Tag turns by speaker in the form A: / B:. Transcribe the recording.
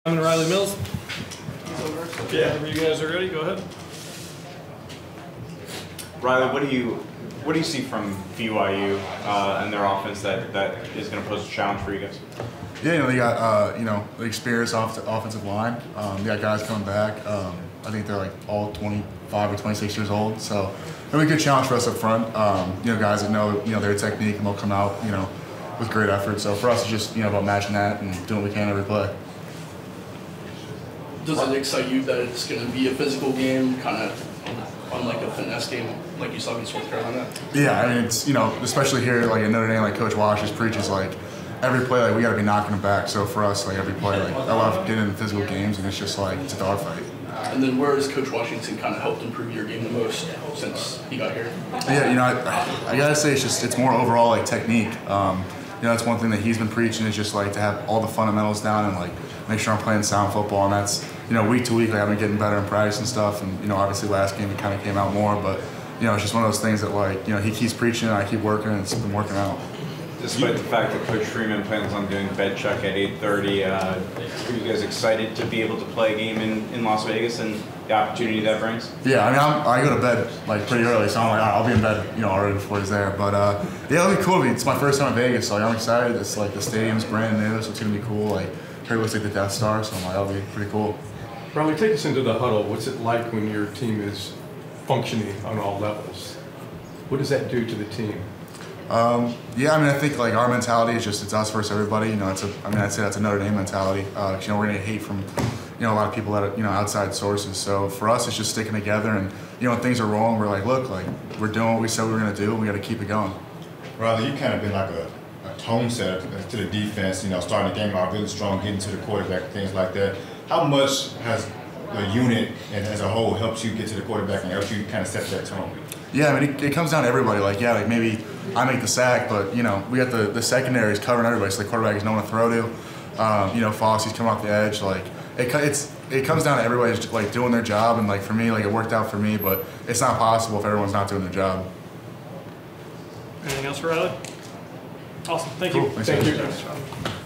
A: I'm Riley Mills. Yeah, whenever you guys are ready, go ahead.
B: Riley, what do you see from BYU and their offense that is going to pose a challenge for you guys?
C: Yeah, they got the experience off the offensive line. They got guys coming back. I think they're like all 25 or 26 years old, so it'll be a good challenge for us up front. Guys that know their technique and they'll come out with great effort. So for us, it's just about matching that and doing what we can every play.
D: Does it excite you that it's going to be a physical game, kind of unlike a finesse game like you saw against North Carolina?
C: Yeah, I mean it's especially here like at Notre Dame, like Coach Wash just preaches like every play like we got to be knocking them back. So for us, like every play, like I love getting into physical games and it's just like it's a dogfight.
D: And then where has Coach Washington kind of helped improve your game the most since he got here?
C: Yeah, I gotta say it's more overall like technique. That's one thing that he's been preaching is just like to have all the fundamentals down and like make sure I'm playing sound football, and that's week to week like I've been getting better in practice and stuff, and obviously last game it kind of came out more, but it's just one of those things that like he keeps preaching and I keep working and it's been working out.
B: Despite the fact that Coach Freeman plans on doing bed check at 8:30, are you guys excited to be able to play a game in Las Vegas and the opportunity that brings?
C: Yeah, I mean I go to bed like pretty early, so I'm like I'll be in bed already before he's there. But yeah, it'll be cool. It's my first time in Vegas, so like, I'm excited. It's like the stadium's brand new, so it's gonna be cool. Like it looks like the Death Star, so I'm like that'll be pretty cool.
E: Riley, take us into the huddle. What's it like when your team is functioning on all levels? What does that do to the team?
C: Yeah, I mean, I think like our mentality is just it's us versus everybody. I'd say that's a Notre Dame mentality. We're gonna get hate from a lot of people that are outside sources. So for us, it's just sticking together, and when things are wrong, we're like, look, like we're doing what we said we were gonna do. And we got to keep it going.
F: Riley, you kind of been like a tone setter to the defense. Starting the game out really strong, getting to the quarterback, things like that. How much has the unit and as a whole helps you get to the quarterback and helps you kind of set that tone?
C: Yeah, I mean, it comes down to everybody. Like, yeah, like maybe I make the sack, but we got the secondaries covering everybody. So the quarterback is no one to throw to. Foxy's coming off the edge. Like it comes down to everybody just like doing their job. And like for me, like it worked out for me, but it's not possible if everyone's not doing their job.
A: Anything else for Riley? Awesome. Thank
C: Cool.
A: you.
C: Thank you.
A: Thanks, Riley.